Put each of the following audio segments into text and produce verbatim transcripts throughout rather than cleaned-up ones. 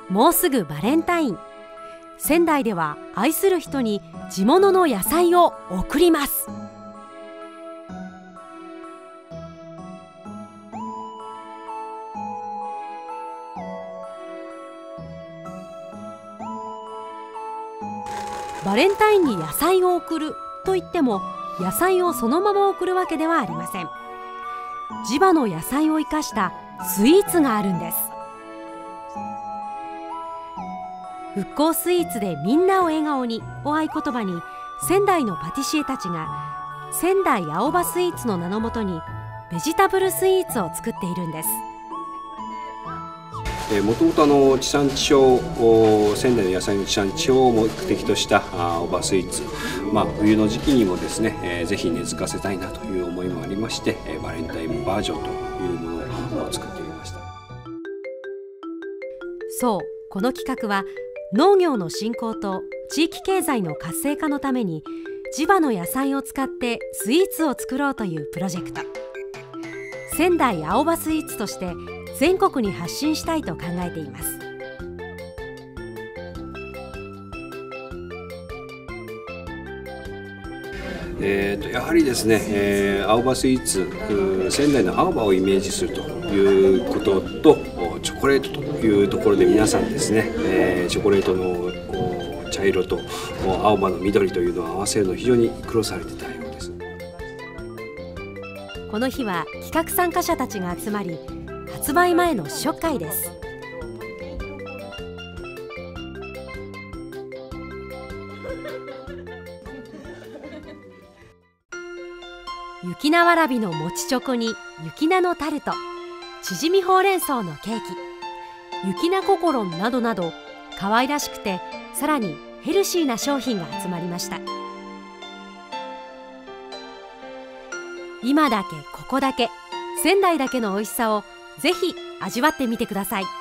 もうすぐバレンタイン。仙台では愛する人に地物の野菜を贈ります。バレンタインに野菜を贈るといっても、野菜をそのまま贈るわけではありません。地場の野菜を生かしたスイーツがあるんです。復興スイーツでみんなを笑顔にを合言葉に、仙台のパティシエたちが仙台青葉スイーツの名のもとにベジタブルスイーツを作っているんです。 もともと地産地消、仙台の野菜の地産地消を目的とした青葉スイーツ、まあ、冬の時期にもですね、えー、ぜひ根付かせたいなという思いもありまして、バレンタインバージョンというものを作ってみました。 そう、この企画は農業の振興と地域経済の活性化のために、地場の野菜を使ってスイーツを作ろうというプロジェクト。仙台青葉スイーツとして全国に発信したいと考えています。 えー、とやはりですね、えー、青葉スイーツ、仙台の青葉をイメージするということと、チョコレートというところで皆さんですね、えー、チョコレートの茶色と青葉の緑というのを合わせるのを非常に苦労されてたようです。 この日は企画参加者たちが集まり、発売前の試食会です。雪菜わらびのもちチョコに雪菜のタルト、ちぢみほうれん草のケーキ、雪菜ココロンなどなど、可愛らしくてさらにヘルシーな商品が集まりました。今だけここだけ、仙台だけの美味しさをぜひ味わってみてください。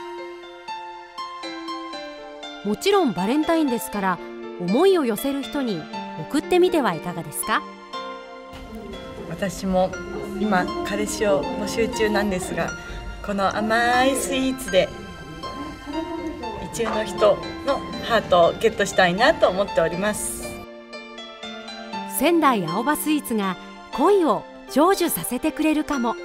もちろんバレンタインですから、思いを寄せる人に送ってみてはいかがですか。 私も今彼氏を募集中なんですが、この甘いスイーツで意中の人のハートをゲットしたいなと思っております。 仙台青葉スイーツが恋を成就させてくれるかも。